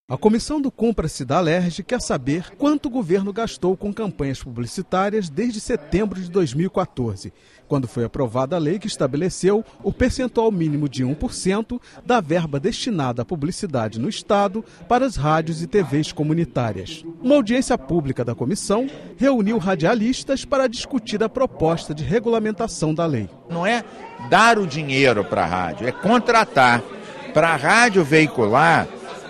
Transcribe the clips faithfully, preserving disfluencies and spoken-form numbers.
A comissão do Compra-se da Alerj quer saber quanto o governo gastou com campanhas publicitárias desde setembro de dois mil e quatorze, quando foi aprovada a lei que estabeleceu o percentual mínimo de um por cento da verba destinada à publicidade no Estado para as rádios e T Vs comunitárias. Uma audiência pública da comissão reuniu radialistas para discutir a proposta de regulamentação da lei. Não é dar o dinheiro para a rádio, é contratar para a rádio veicular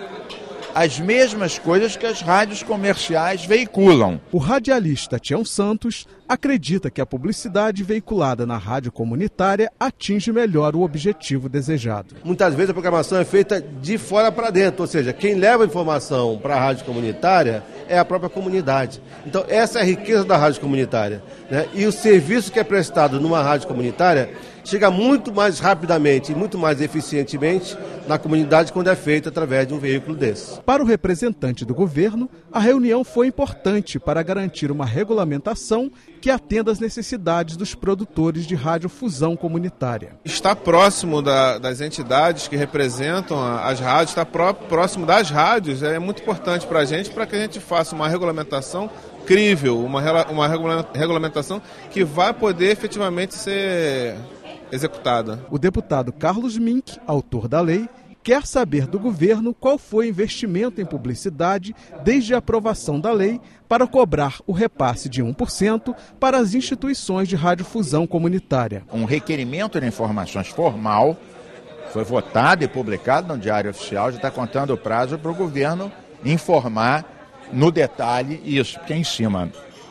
as mesmas coisas que as rádios comerciais veiculam. O radialista Tião Santos acredita que a publicidade veiculada na rádio comunitária atinge melhor o objetivo desejado. Muitas vezes a programação é feita de fora para dentro, ou seja, quem leva a informação para a rádio comunitária é a própria comunidade. Então essa é a riqueza da rádio comunitária, né? E o serviço que é prestado numa rádio comunitária chega muito mais rapidamente e muito mais eficientemente na comunidade quando é feito através de um veículo desse. Para o representante do governo, a reunião foi importante para garantir uma regulamentação que atenda às necessidades dos produtores de radiodifusão comunitária. Está próximo da, das entidades que representam as rádios, está pró, próximo das rádios, é muito importante para a gente, para que a gente faça uma regulamentação crível, uma, uma regulamentação que vai poder efetivamente ser executada. O deputado Carlos Mink, autor da lei, quer saber do governo qual foi o investimento em publicidade desde a aprovação da lei para cobrar o repasse de um por cento para as instituições de radiodifusão comunitária. Um requerimento de informações formal foi votado e publicado no Diário Oficial, já está contando o prazo para o governo informar no detalhe isso, porque é em cima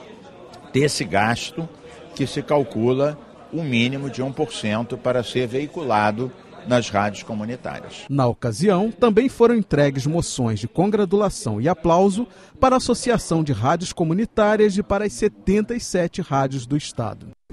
desse gasto que se calcula o mínimo de um por cento para ser veiculado nas rádios comunitárias. Na ocasião, também foram entregues moções de congratulação e aplauso para a Associação de Rádios Comunitárias e para as setenta e sete rádios do Estado.